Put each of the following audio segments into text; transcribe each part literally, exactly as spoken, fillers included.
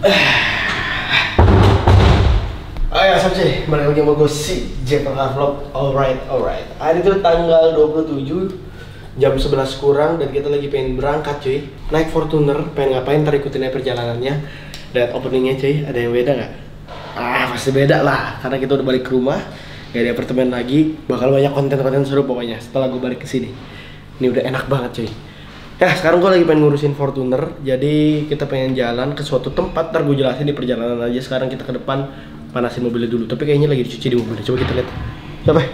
Ayo Sob cuy, balik lagi sama gue si Jepang Vlog. Alright, alright. Hari itu tanggal dua puluh tujuh jam sebelas kurang dan kita lagi pengen berangkat cuy. Naik Fortuner, pengen ngapain, ntar ikutin aja perjalanannya. Lihat openingnya cuy, ada yang beda nggak? Ah pasti beda lah, karena kita udah balik ke rumah, gak ada apartemen lagi. Bakal banyak konten-konten seru pokoknya setelah gue balik ke sini. Ini udah enak banget cuy. Ya sekarang gue lagi pengen ngurusin Fortuner, jadi kita pengen jalan ke suatu tempat. Ntar gue jelasin di perjalanan aja. Sekarang kita ke depan panasin mobilnya dulu, tapi kayaknya lagi dicuci di mobilnya. Coba kita lihat. Coba.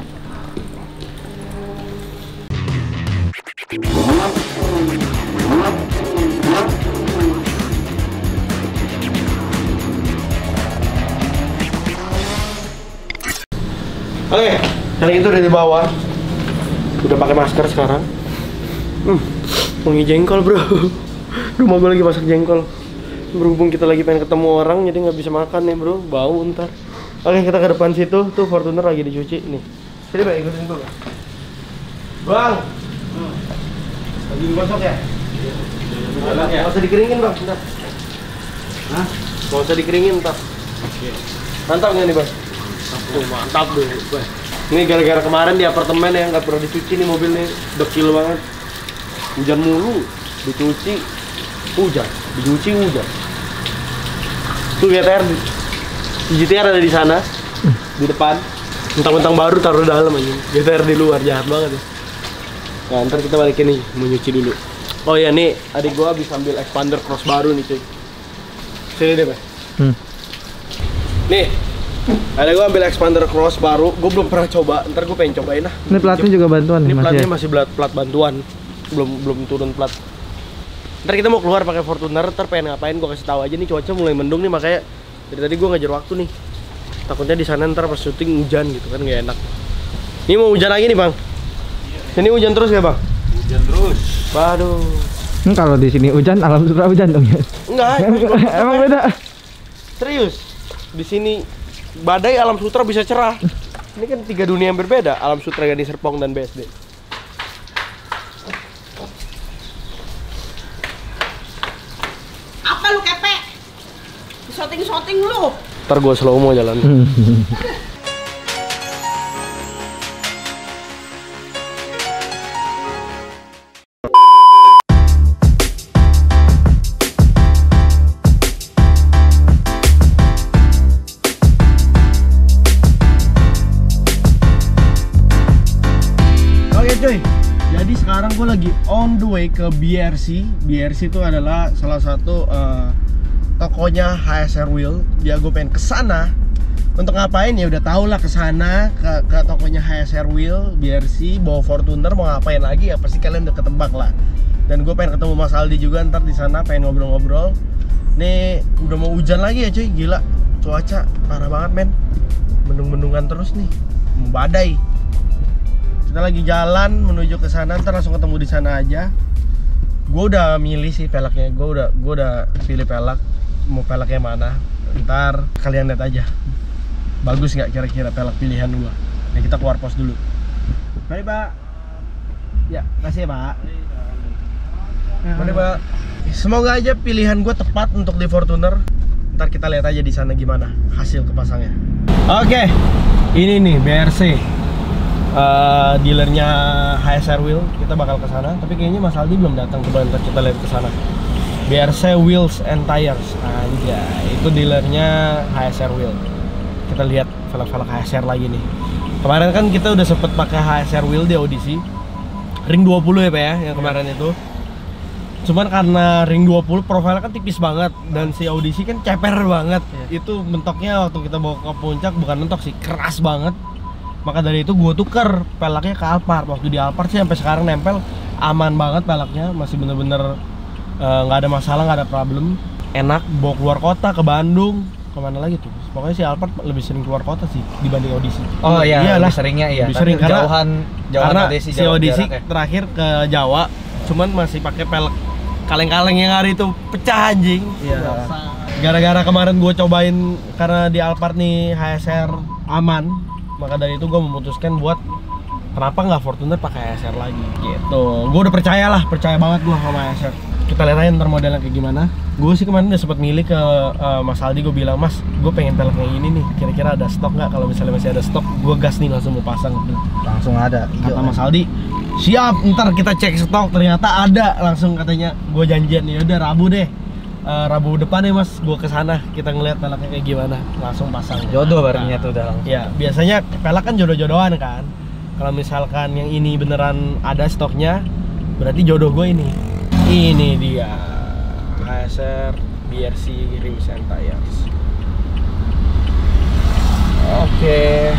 Oke, yang itu udah di bawah. Udah pakai masker sekarang. Hmm, wangi jengkol bro. Rumah gue lagi masak jengkol. Berhubung kita lagi pengen ketemu orang, jadi nggak bisa makan nih bro, bau ntar. Oke, kita ke depan situ, tuh Fortuner lagi dicuci nih. Sini bang, ikutin gue bang. Hmm. Lagi gosok ya? Iya. Nggak usah dikeringin bang, bentar. Hah? Nggak usah dikeringin ntar. Oke. Mantap nggak nih bang? Tuh mantap deh bang. Ini gara-gara kemarin di apartemen ya, nggak pernah dicuci nih mobil nih, dekil banget. Hujan mulu, dicuci, hujan, dicuci hujan. Tuh G T R, G T R ada di sana, di depan. Mentang-mentang baru taruh dalam aja. G T R di luar, jahat banget ya. Nah, ntar kita balikin nih, mau nyuci dulu. Oh ya nih, adik gua habis ambil expander cross baru nih cuy. Sini deh, Pak. Hmm. Nih, adik gua ambil expander cross baru. Gua belum pernah coba, ntar gua pengen cobain lah. Ini platnya juga bantuan. Ini platnya ya? masih plat, plat bantuan, belum belum turun plat. Ntar kita mau keluar pakai Fortuner, ntar pengen ngapain gua kasih tahu aja nih. Cuaca mulai mendung nih, makanya dari tadi gua ngejar waktu nih. Takutnya di sana ntar pas syuting hujan gitu kan, nggak enak. Ini mau hujan lagi nih bang. Sini hujan terus ya bang? Hujan terus. Waduh. Hmm, kalau di sini hujan, alam sutra hujan dong ya? Enggak. Emang beda. Serius. Di sini badai, alam sutra bisa cerah. Ini kan tiga dunia yang berbeda. Alam sutra, Gading Serpong dan B S D. Apa lu kepek? Shooting-shooting lu. Ntar gue slow mo jalan. Oke cuy, jadi sekarang gue lagi on the way ke B R C. B R C itu adalah salah satu uh, tokonya H S R Wheel. Dia gue pengen kesana. Untuk ngapain ya udah tau lah, kesana ke, ke tokonya H S R Wheel, B R C, bawa Fortuner. Mau ngapain lagi ya pasti kalian udah ketebak lah. Dan gue pengen ketemu Mas Aldi juga ntar di sana, pengen ngobrol-ngobrol. Nih udah mau hujan lagi ya cuy, gila. Cuaca parah banget men. Mendung-mendungan terus nih, mau badai. Kita lagi jalan menuju ke sana, ntar langsung ketemu di sana aja. Gue udah milih sih peleknya, gue udah gue udah pilih pelek. Mau peleknya mana? Ntar kalian lihat aja. Bagus nggak kira-kira pelek pilihan gue? Nah kita keluar pos dulu. Mari Pak. Ya, makasih ya Pak. Mari Pak. Semoga aja pilihan gue tepat untuk di Fortuner. Ntar kita lihat aja di sana gimana hasil kepasangnya. Oke, ini nih B R C. Uh, dealernya H S R Wheel, kita bakal ke sana. Tapi kayaknya Mas Aldi belum datang, coba ntar kita lihat ke sana. B R C Wheels and Tires, anjay, itu dealernya H S R Wheel. Kita lihat velg-velg H S R lagi nih. Kemarin kan kita udah sempet pakai H S R Wheel di audisi ring dua puluh ya Pak ya, yang kemarin yeah. Itu. Cuman karena ring dua puluh profilnya kan tipis banget dan si audisi kan ceper banget. Yeah. Itu mentoknya waktu kita bawa ke puncak bukan mentok sih, keras banget. Maka dari itu gue tuker peleknya ke Alphard. Waktu di Alphard sih sampai sekarang nempel aman banget peleknya, masih bener-bener nggak uh, ada masalah, nggak ada problem, enak. Bawa keluar kota ke Bandung, kemana lagi tuh? Pokoknya si Alphard lebih sering keluar kota sih dibanding audisi. Oh iya, iyalah, lebih seringnya iya. Lebih sering karena jauhan, jauhan karena audisi, si audisi terakhir ke Jawa, cuman masih pakai pelek kaleng-kaleng yang hari itu pecah anjing. Iya. Gara-gara kemarin gue cobain karena di Alphard nih H S R aman. Maka dari itu gue memutuskan buat kenapa nggak Fortuner pakai H S R lagi gitu. Gue udah percaya lah, percaya banget gue sama H S R. kita lihat aja ntar modelnya kayak gimana. Gue sih kemarin udah sempat milih ke uh, Mas Aldi, gue bilang, Mas, gue pengen pelek yang ini nih, kira-kira ada stok nggak? Kalau misalnya masih ada stok, gue gas nih langsung mau pasang. Langsung ada. Kata Mas Aldi, siap, ntar kita cek stok, ternyata ada langsung katanya. Gue janjian nih, udah Rabu deh, uh, Rabu depan ya Mas, gue kesana, kita ngeliat peleknya kayak gimana, langsung pasang. Jodoh barangnya tuh udah langsung. Ya, biasanya pelek kan jodoh-jodohan kan. Kalau misalkan yang ini beneran ada stoknya, berarti jodoh gue ini. Ini dia H S R B R C Rims and Tires. Oke.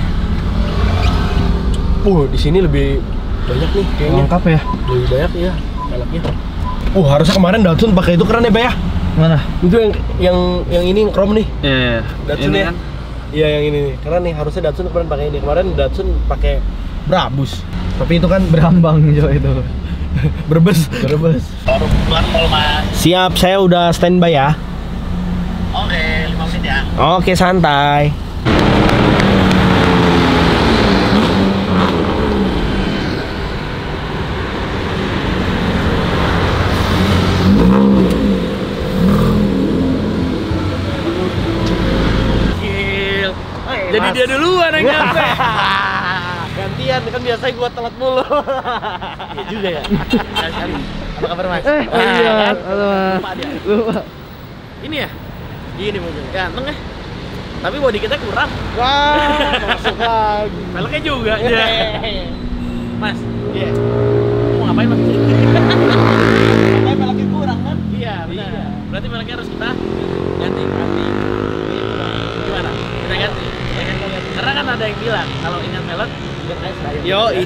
Uh, di sini lebih banyak nih kayaknya. Lengkap ya? Lebih banyak ya peleknya. Uh, harusnya kemarin Datsun pakai itu keren ya, Bay ya? Mana? Itu yang yang yang ini yang chrome nih. Iya. Datsun Ini ya? kan? Iya, yang ini nih. Keren nih, harusnya Datsun kemarin pakai ini. Kemarin Datsun pakai Brabus. Tapi itu kan Berambang Jo itu. Brebes. Brebes. Siap, saya udah standby ya. Oke, lima menit ya. Oke, santai. Jadi dia duluan yang nyampe. Gantian, kan biasanya gua telat mulu. Iya juga ya. Sekali-sekali. Apa kabar Mas? Eh, Ah, iya. kan? Halo, Mas. Lupa dia. Lupa. Ini ya? Gini mungkin. Ganteng ya? Tapi body kita kurang. Wah, masuk lagi. Peleknya juga aja. Mas, Iya. mau ngapain Mas? Kayak peleknya kurang kan? Iya, benar. Iya. Berarti peleknya harus kita ganti. Ganti. Gimana? Kita ganti. Ya kan? Karena kan ada yang bilang kalau ingat pelek, ingat aja saya. Yo, iya.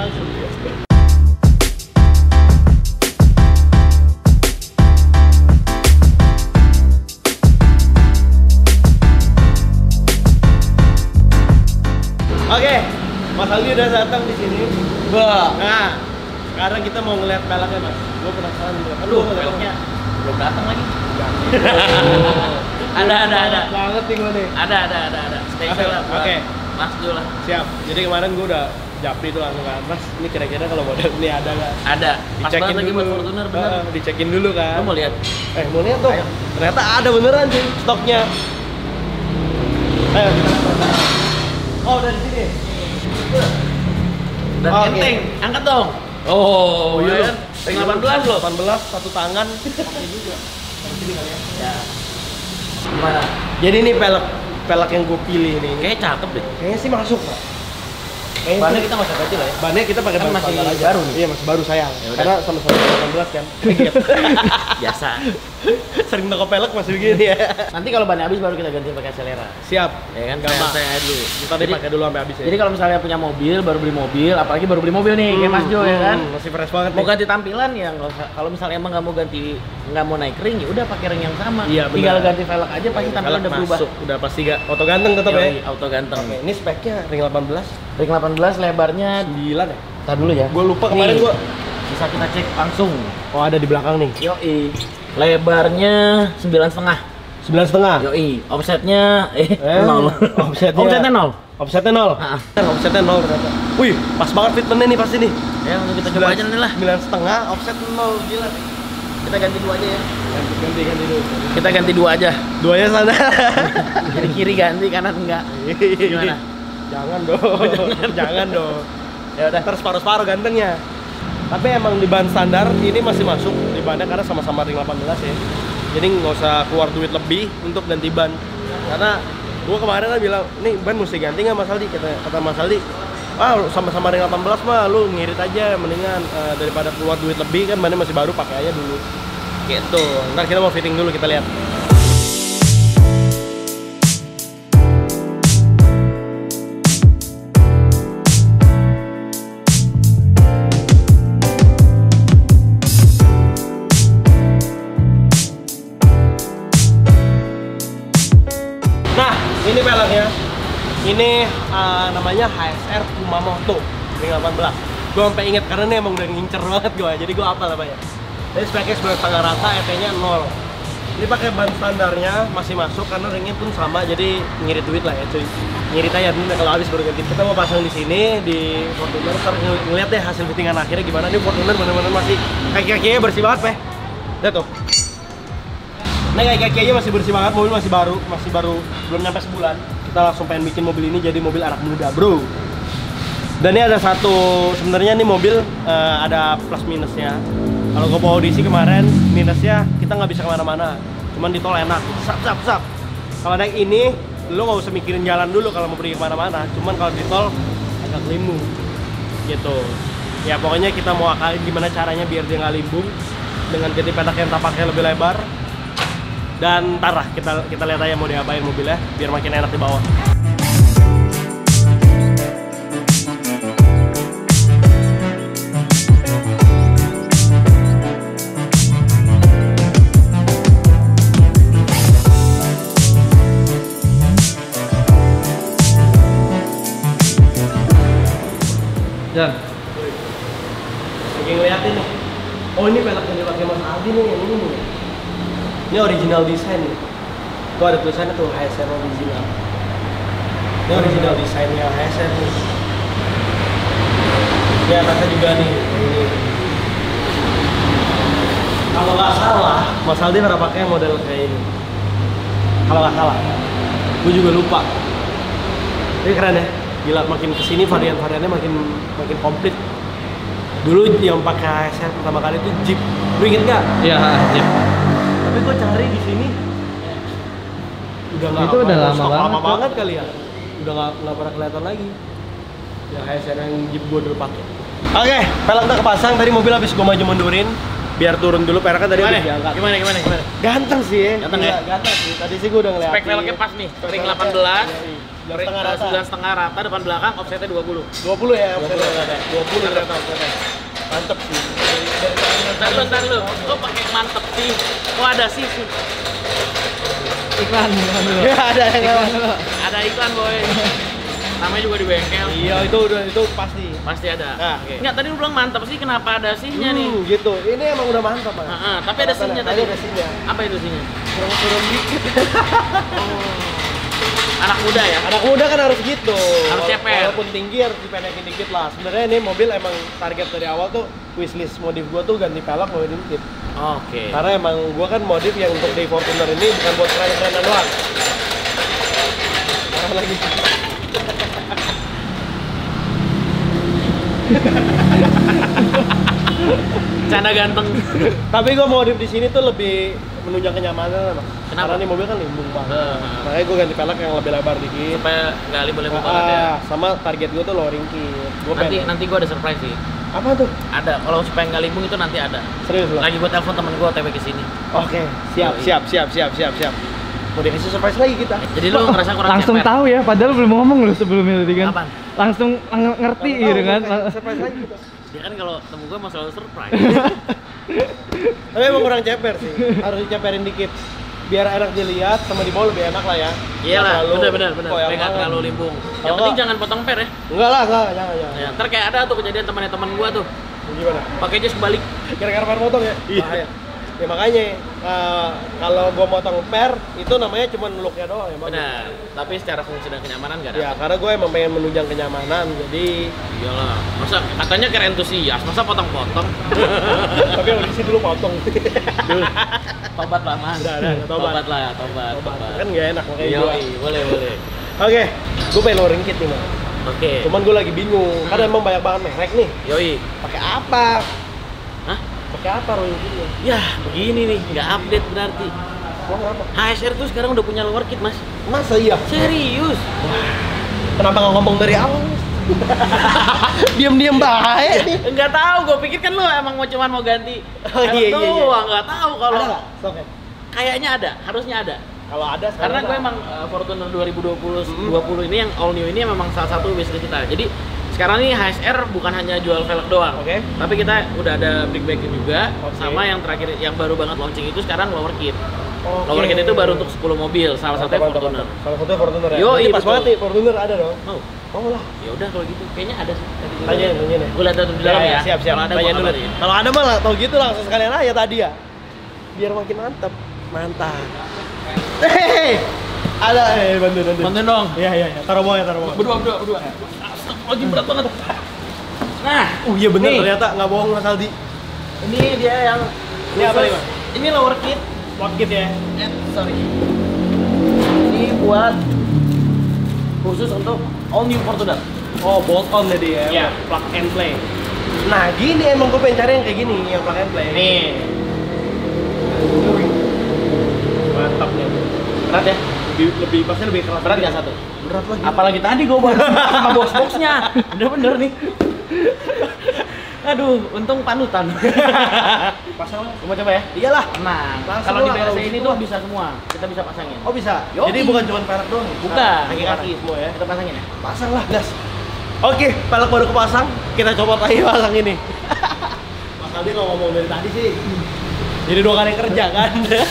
Oke, Mas Aldi udah datang di sini. Wah. Nah, sekarang kita mau ngeliat peleknya, Mas. Gue penasaran juga. Aduh, peleknya belum datang lagi. Ada, ada, ada. Banget nih gue nih. Ada, ada, ada, ada. Stay Oke, lah. buat oke. Mas dulu lah. Siap. Jadi kemarin gue udah japri itu langsung kan, Mas. Ini kira-kira kalau model ini ada nggak? Ada. Pas Dicekin banget lagi dulu. buat Fortuner bener. Heeh, dicekin dulu kan. Lu mau lihat? Eh, mau lihat dong. Ayo. Ternyata ada beneran sih stoknya. Ayo. Oh, dari sini. Dan Oke. enteng, angkat dong. Oh, iya iya loh. kan? Ring delapan belas loh. delapan belas satu tangan. Oke juga. Dari sini kali ya. Ya. Gimana? Jadi ini pelek pelek yang gue pilih nih. Kayaknya cakep deh. Kayaknya sih masuk, Pak. Kayaknya Bannya sih- kita nggak usah ganti lah ya. bannya kita pakai Kan ban masih standar aja. baru nih. Iya, masih baru sayang. Ya udah. Karena sama-sama delapan belas kan. Biasa. Sering toko pelek masih begini ya. Nanti kalau bannya habis baru kita ganti pakai Acelera. Siap. Ya kan? Gampang. Saya saya dulu. Kita Jadi- dipakai dulu sampai habis ya. Jadi kalau misalnya punya mobil, baru beli mobil, apalagi baru beli mobil nih, kayak Mas Jo ya kan. Hmm, masih fresh banget Mau nih. ganti tampilan ya nggak usah. Kalau misalnya emang nggak mau ganti, nggak mau naik ring, ya udah pakai ring yang sama. Iya, benar. Tinggal ganti velg aja pasti tampilan Pelek udah berubah. masuk, udah pasti gak auto ganteng tetap Yoi, ya. auto ganteng. Oke, ini speknya ring delapan belas Ring delapan belas lebarnya sembilan ya. Tar dulu ya. Gue lupa kemarin Nih, gue. bisa kita cek langsung. Oh, ada di belakang nih. Yoi. Lebarnya sembilan setengah. sembilan setengah. Yoi. Offsetnya eh, Eh, nol. offsetnya- Offsetnya nol. Offsetnya nol. Ah. Offsetnya nol ternyata. Wih, pas banget fitmentnya nih pasti nih. Ya, langsung kita coba aja nanti lah. Sembilan setengah, offset nol, gila. Kita ganti dua aja ya. Ganti, ganti, ganti dulu. Kita ganti dua aja. Duanya sana. Kiri kiri ganti, kanan enggak. Gimana? Jangan dong. Jangan dong. Ya udah. Terus separuh-separuh gantengnya. Tapi emang di ban standar ini masih masuk di bannya karena sama-sama ring delapan belas ya. Jadi nggak usah keluar duit lebih untuk ganti ban. Karena gua kemarin kan bilang, nih ban mesti ganti nggak Mas Aldi? Kata, kata Mas Aldi, ah sama-sama ring delapan belas mah lu ngirit aja mendingan eh, daripada keluar duit lebih kan bannya masih baru pakai aja dulu. Gitu. Ntar kita mau fitting dulu kita lihat. Nah, ini peleknya. Ini uh, namanya H S R Kumamoto ring delapan belas. Gue sampai inget karena ini emang udah ngincer banget gue. Jadi gue apal apa ya. Jadi speknya sembilan setengah rata, E T-nya nol. Ini pakai ban standarnya masih masuk karena ringnya pun sama. Jadi ngirit duit lah ya cuy. Ngirit aja dulu kalau habis baru ganti. Kita mau pasang di sini di Fortuner. Ntar ng- ngeliat deh hasil fittingan akhirnya gimana. Ini Fortuner bener-bener masih kaki-kakinya bersih banget, Peh. Lihat tuh. Nah kaki-kaki aja masih bersih banget, mobil masih baru, masih baru belum nyampe sebulan. Kita langsung pengen bikin mobil ini jadi mobil anak muda, bro. Dan ini ada satu, sebenarnya nih mobil uh, ada plus minusnya. Kalau gue bawa audisi kemarin, minusnya kita nggak bisa kemana-mana. Cuman di tol enak, sap sap sap. Kalau naik ini, lo nggak usah mikirin jalan dulu kalau mau pergi kemana-mana. Cuman kalau di tol agak limbung, gitu. Ya pokoknya kita mau akalin gimana caranya biar dia nggak limbung dengan jeti pedak yang tapaknya lebih lebar. Dan ntar lah kita kita lihat aja mau diapain mobilnya biar makin enak dibawa. Jan, Lagi ngeliatin nih. Oh ini pelek yang dipakai Mas Aldi nih, yang ini nih. Ini original design nih. Tuh ada tulisannya tuh H S R original. Ini original desainnya H S R nih. Ini atasnya juga nih. Ini. Kalau nggak salah, Mas Aldi pernah pakai model kayak ini. Kalau nggak salah, gue juga lupa. Ini keren ya. Gila, makin kesini varian-variannya makin makin komplit. Dulu yang pakai H S R pertama kali itu Jeep. Lu inget nggak? iya Jeep. Tapi gue cari di sini udah nggak Itu udah lama stok banget, lama kok. banget kali ya. Udah nggak nggak pernah kelihatan lagi. Ya H S R yang Jeep gue dulu pakai. Oke, pelek udah kepasang. Tadi mobil habis gue maju mundurin biar turun dulu. Pelek kan tadi Gimana? habis diangkat. Gimana gimana gimana? Ganteng sih ya. Ganteng Gila, ya? Ganteng sih. Tadi sih gue udah ngeliatin. Spek velgnya pas nih. Ring delapan belas, Yang setengah rata. sembilan setengah rata, depan belakang, offsetnya dua puluh. dua puluh ya, dua puluh offsetnya. dua puluh ternyata offsetnya. Mantep sih. Ntar lu, ntar lu, lu pakai mantep sih. Oh ada sih sih. Iklan, iklan dulu. Ya ada yang Iklan dulu. Ada iklan boy. Namanya juga di bengkel. Iya itu udah itu pasti. Pasti ada. Nah, oke. Enggak, tadi lu bilang mantep sih, kenapa ada sihnya nih? Hmm, gitu. Ini emang udah mantap, Mas. Heeh, tapi ada sihnya tadi. Ada sihnya. Apa itu sihnya? Turun-turun dikit. Anak muda ya? Anak muda kan harus gitu. Harus ceper. Walaupun tinggi harus dipendekin dikit lah. Sebenarnya ini mobil emang target dari awal tuh wishlist modif gua tuh ganti pelek mau dikit. Oke. Karena emang gua kan modif yang untuk di Fortuner ini bukan buat keren-kerenan doang. Nah, lagi. Canda ganteng. Tapi gua modif di sini tuh lebih menunjang kenyamanan, Mas. Kenapa? Karena ini mobil kan limbung banget. Heeh. Makanya gua ganti pelek yang lebih lebar dikit. Supaya nggak limbul-limbul Ah, banget ya. sama target gua tuh lowering kit. Gua Nanti pengen. nanti gua ada surprise sih. Apa tuh? Ada. Kalau supaya nggak limbung itu nanti ada. Serius lo? Lagi gua telepon temen gua O T W ke sini. Oke, siap, Yoi. siap, siap, siap, siap, siap. Mau dikasih surprise lagi kita. Jadi lu ngerasa kurang Langsung ceper? tahu ya, padahal belum ngomong lu sebelumnya tadi kan. Apaan? Langsung ng- ngerti Tahu, gitu kan. kasih surprise lagi kita. Dia kan kalau temu gua mau selalu surprise. Tapi emang kurang ceper sih. Harus diceperin dikit. Biar enak dilihat sama dibawa lebih enak lah ya. Iyalah, Nggak terlalu bener bener bener. koyak Supaya nggak banget. terlalu limbung. Yang Kalau penting nggak- jangan potong per ya. Enggak lah, enggak, jangan, jangan. Ya, ntar kayak ada tuh kejadian temannya teman gua tuh. Gimana? Pakai jas kebalik. Gara-gara per potong ya? Iya. Bahaya. Ya makanya eh, kalau gua motong per itu namanya cuma looknya doang ya, Bang. Benar. Tapi secara fungsi dan kenyamanan nggak ada. Ya, karena gue emang pengen menunjang kenyamanan, jadi Iyalah. Masa katanya kira entusias, masa potong-potong? tapi audisi dulu potong. Tobat lah mas. Udah, udah, tobat. Tobat lah, tobat. tobat. Kan nggak enak makanya Iya, gua. boleh boleh. Oke, gue pengen lowering kit nih, Mas. Oke. Cuman gue lagi bingung, kan emang banyak banget merek nih. Yoi. Pakai apa? Hah? Pakai apa lowering kitnya? Ya begini nih, nggak update berarti. Mau apa? H S R tuh sekarang udah punya lower kit mas. Masa iya? Serius? Kenapa nggak ngomong dari awal? Diam-diam baik nih. Enggak tahu, gue pikir kan lu emang mau cuman mau ganti. Oh, iya, iya, iya. doang, nggak tahu kalau. Ada nggak? Stoknya? Kayaknya ada, harusnya ada. Kalau ada sekarang Karena gue ada. emang uh, Fortuner dua ribu dua puluh Hmm. dua puluh ini yang all new ini memang salah satu wishlist kita. Jadi sekarang ini H S R bukan hanya jual velg doang, Oke. tapi kita udah ada big bag juga, Oke. sama yang terakhir yang baru banget launching itu sekarang lower kit. Oke. Lower kit itu baru untuk sepuluh mobil, salah satunya Mantap, mantap, Fortuner. mantap. Salah satunya Fortuner ya. Yo, Berarti iya, pas betul. banget nih Fortuner ada dong. Mau? Mau lah. Ya udah kalau gitu, kayaknya ada sih. Tadi gua Tanya, lihat. tanya nih. Gue lihat di dalam ya. Siap, siap. Kalau ada Tanya gua dulu. kabarin. Kalau ada mah lah, tau gitu langsung sekalian aja tadi ya. Biar makin mantap. Mantap. Hehehe. Ada, eh bantu, bantu. Bantuin dong. Iya, iya, iya. Taruh bawah ya, taruh bawah. Berdua, berdua, berdua. Astagfirullahaladzim, berat banget. Nah, Oh iya bener nih. ternyata nggak bohong Mas Aldi. Ini dia yang Ini apa nih, khusus Mas? Ini lower kit. Lock kit ya. Eh, sorry. Ini buat khusus untuk all new Fortuner. Oh, bolt on tadi ya. Iya, plug and play. Nah, gini emang gue pengen cari yang kayak gini, yang plug and play. Nih. Mantap nih. Berat ya? Lebih, lebih pasti lebih keras. Berat nggak satu? Berat lagi. Apalagi tadi gue baru sama box-boxnya. Bener-bener nih. Aduh, untung panutan. Pasang lah. Mau coba ya? Iyalah. Nah, Langsung kalau di lah, B R C kalau ini gitu tuh mah. bisa semua. Kita bisa pasangin. Oh bisa. Yoi. Jadi bukan cuma pelek doang. Bukan. Kaki-kaki semua ya. Kita pasangin ya. Pasang lah, gas. Oke, pelek baru kepasang. Kita coba lagi pasang ini. Mas Aldi kalau ngomong dari tadi sih. Jadi dua kali kerja kan.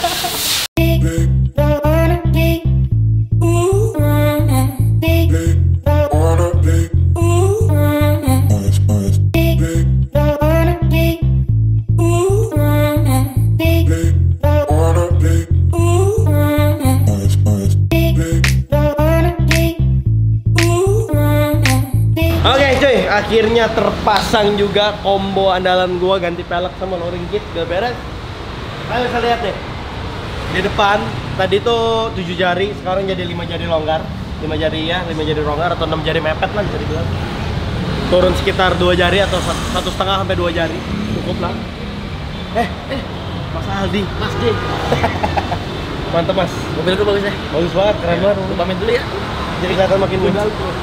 Oke cuy, akhirnya terpasang juga combo andalan gua, ganti pelek sama loring kit, udah beres. Ayo kita lihat deh. Di depan tadi tuh tujuh jari, sekarang jadi lima jari longgar, lima jari ya, lima jari longgar atau enam jari mepet lah bisa dibilang. Turun sekitar dua jari atau satu setengah sampai dua jari, cukup lah. Eh, eh, Mas Aldi, Mas D. mantap Mas. Mobil lu bagus ya? Bagus banget, keren banget. Lu pamit dulu ya. Jadi kelihatan makin muda.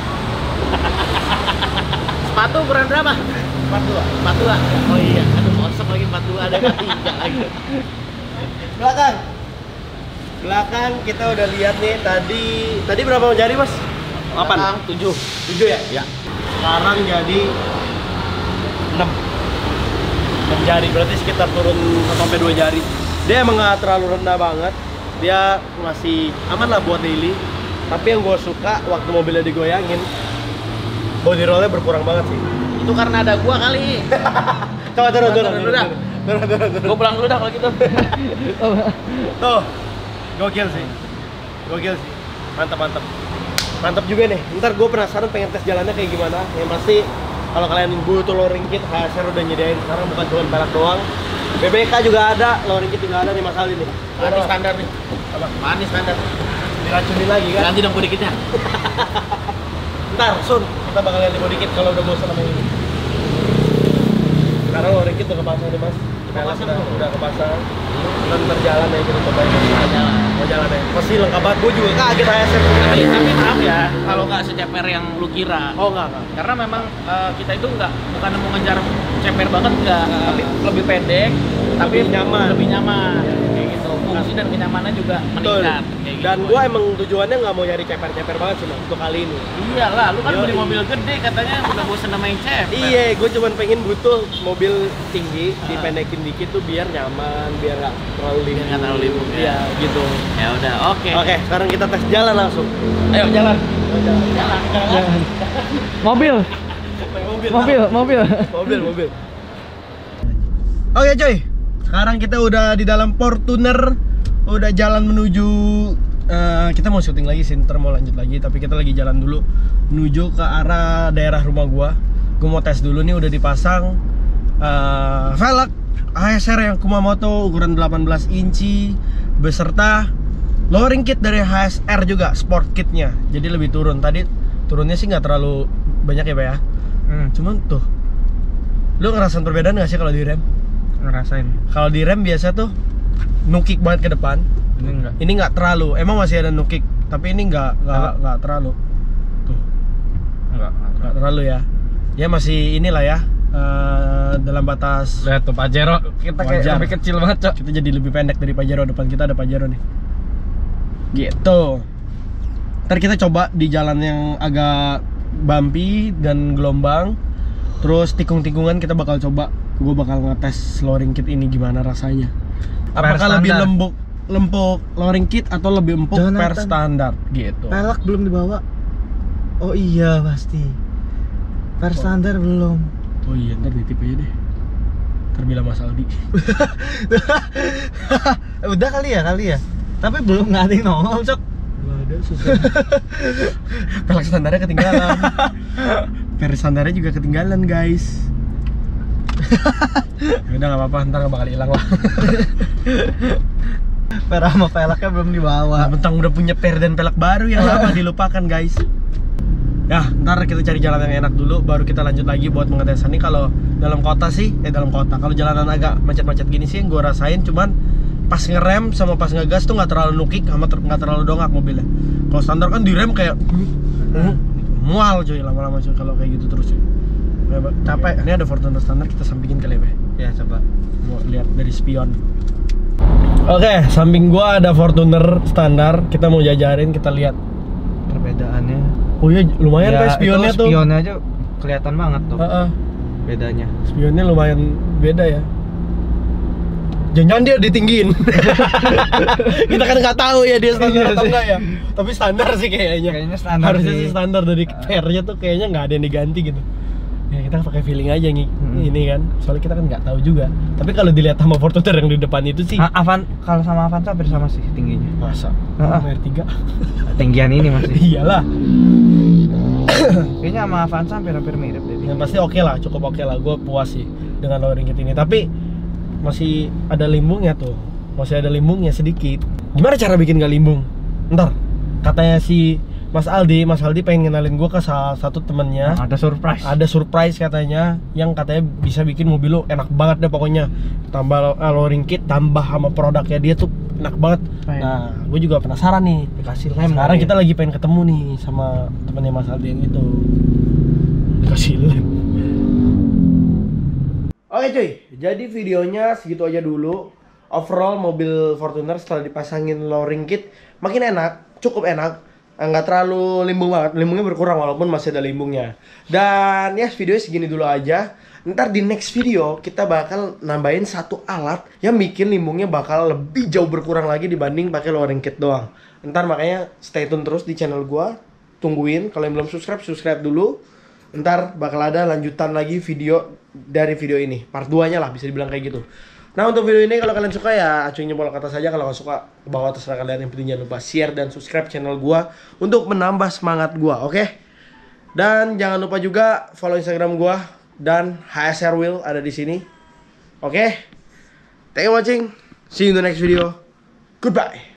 Sepatu ukuran berapa? empat dua. empat dua. Oh iya, aduh kosong lagi empat dua, ada empat tiga lagi. Belakang. Belakang kita udah lihat nih tadi. Tadi berapa jari, Mas? delapan. Belakang, tujuh. tujuh ya? Ya. Sekarang jadi enam. enam jari, berarti sekitar turun satu sampai dua jari. Dia emang nggak terlalu rendah banget. Dia masih aman lah buat daily. Tapi yang gue suka waktu mobilnya digoyangin, body rollnya berkurang banget sih. Itu karena ada gua kali. Coba turun, turun, Turun dulu dah. turun, turun, turun. Gua pulang dulu dah kalau gitu. Tuh, gokil sih, gokil sih, mantap mantap, mantap juga nih. Ntar gue penasaran pengen tes jalannya kayak gimana. Yang pasti kalau kalian butuh loring kit, H S R udah nyediain sekarang, bukan cuma pelek doang. B B K juga ada, loring kit juga ada nih Mas Ali nih. Manis standar nih. Apa? Manis standar. Diracunin lagi kan? Ganti dong dikitnya. Ntar, Sun, kita bakal ganti body kit kalau udah bosan sama ini. Sekarang loring kit udah kepasang nih Mas. Pelek udah, udah kepasang. Ntar jalan ya kita cobain. Jalan. Mau jalan ya? Pasti lengkap banget. Gue juga kaget H S R. Tapi, tapi maaf ya, kalau nggak seceper yang lu kira. Oh enggak, enggak. Karena memang eh, kita itu nggak bukan mau ngejar ceper banget nggak, tapi lebih pendek, tapi Lebih nyaman. lebih nyaman, kayak gitu. Fungsi dan kenyamanan juga Betul. meningkat. Kayak Dan gitu. gue emang tujuannya nggak mau nyari ceper-ceper banget sih Mas untuk kali ini. Iyalah, lu kan Yoi. beli mobil gede katanya udah bosan sama yang ceper. Iya, gue cuma pengen butuh mobil tinggi, dipendekin dikit tuh biar nyaman, biar nggak terlalu Biar limbung. nggak terlalu limbung, ya. Iya, gitu. Ya udah, oke. Oke, sekarang kita tes jalan langsung. Ayo jalan. Jalan. Jalan. Jangan. Mobil, Mobil. mobil, mobil. mobil, mobil. Oke, coy. Sekarang kita udah di dalam Fortuner, udah jalan menuju. eh, kita mau syuting lagi sih, ntar mau lanjut lagi. Tapi kita lagi jalan dulu menuju ke arah daerah rumah gua. Gua mau tes dulu nih, udah dipasang eh, velg H S R yang Kumamoto ukuran delapan belas inci beserta loring kit dari H S R juga, sport kitnya. Jadi lebih turun. Tadi turunnya sih nggak terlalu banyak ya Pak ya. Hmm, Cuman tuh, lu ngerasain perbedaan nggak sih kalau di rem? ngerasain. Kalau di rem biasa tuh nukik banget ke depan. Ini enggak. Ini nggak terlalu. Emang masih ada nukik, tapi ini nggak nggak nggak terlalu. Tuh, Enggak. nggak terlalu ya. Ya masih inilah ya, eh, dalam batas. Lihat tuh Pajero, kita kayak Wajar. lebih kecil banget, Cok. Kita jadi lebih pendek dari Pajero. Depan kita ada Pajero nih. Gitu. Ntar kita coba di jalan yang agak bumpy dan gelombang. Terus tikung-tikungan kita bakal coba. Gue bakal ngetes loring kit ini gimana rasanya. Apakah Per lebih standar. lembut lempuk loring kit atau lebih empuk per Jonathan. standar gitu. Pelek belum dibawa. Oh iya pasti. Per standar belum. Oh iya, ntar nitip aja deh. Ntar bilang Mas Aldi. Udah kali ya kali ya. Tapi belum nggak ada yang nongol cok. Gak ada susah. Pelek standarnya ketinggalan. Per standarnya juga ketinggalan guys. Udah nggak apa-apa, ntar nggak bakal hilang lah. Per sama peleknya belum dibawa. Nah, bentang udah punya per dan pelek baru yang lama dilupakan guys. Ya, ntar kita cari jalan yang enak dulu, baru kita lanjut lagi buat mengetesan. Ini kalau dalam kota sih, eh dalam kota. Kalau jalanan agak macet-macet gini sih, yang gue rasain cuman pas ngerem sama pas ngegas tuh nggak terlalu nukik, sama ter nggak terlalu dongak mobilnya. Kalau standar kan direm kayak uh, mual cuy lama-lama cuy kalau kayak gitu terus cuy. Kayak capek. Ini ada Fortuner standar, kita sampingin kali ya. Ya coba. Mau lihat dari spion. Oke, samping gua ada Fortuner standar. Kita mau jajarin, kita lihat Perbedaannya. oh iya lumayan Ya, guys spionnya itu tuh. Spionnya aja kelihatan banget tuh. Heeh. Bedanya. Spionnya lumayan beda ya. Jangan-jangan dia ditinggiin. Kita kan nggak tahu ya dia standar Iya atau sih. enggak ya. Tapi standar sih kayaknya. Kayaknya standar Harusnya sih. sih standar dari fairnya tuh kayaknya nggak ada yang diganti gitu. Ya kita pakai feeling aja nih Hmm. ini kan. Soalnya kita kan nggak tahu juga. Tapi kalau dilihat sama Fortuner yang di depan itu sih. A- Avan kalau sama Avanza hampir sama sih tingginya. Masa? Ah. R tiga. Tinggian ini masih. Iyalah. Kayaknya sama Avanza hampir-hampir mirip deh. Yang pasti oke lah, cukup oke lah. Gue puas sih dengan lowering kit ini. Tapi masih ada limbungnya tuh, masih ada limbungnya sedikit. Gimana cara bikin gak limbung? Ntar katanya si Mas Aldi, Mas Aldi pengen ngenalin gue ke salah satu temennya. Nah, ada surprise. Ada surprise katanya, yang katanya bisa bikin mobil lo enak banget deh pokoknya. Tambah uh, lowering kit, tambah sama produknya dia tuh enak banget. Pengen. Nah, gue juga penasaran nih. Dikasih lem. Sekarang kali ya. kita lagi pengen ketemu nih sama temennya Mas Aldi yang itu. Dikasih lem. Oke cuy, jadi videonya segitu aja dulu. Overall mobil Fortuner setelah dipasangin lowering kit makin enak, cukup enak. Nggak terlalu limbung banget, limbungnya berkurang walaupun masih ada limbungnya. Dan ya videonya segini dulu aja. Ntar di next video kita bakal nambahin satu alat yang bikin limbungnya bakal lebih jauh berkurang lagi dibanding pakai lowering kit doang. Ntar makanya stay tune terus di channel gua. Tungguin, kalau yang belum subscribe, subscribe dulu. Ntar bakal ada lanjutan lagi video dari video ini, part dua nya lah bisa dibilang kayak gitu. Nah untuk video ini kalau kalian suka ya acuin jempol ke atas aja, kalau nggak suka ke bawah terserah kalian. Yang penting jangan lupa share dan subscribe channel gua untuk menambah semangat gua, oke? Dan jangan lupa juga follow Instagram gua dan H S R Wheel ada di sini. Oke? Thank you watching. See you in the next video. Goodbye.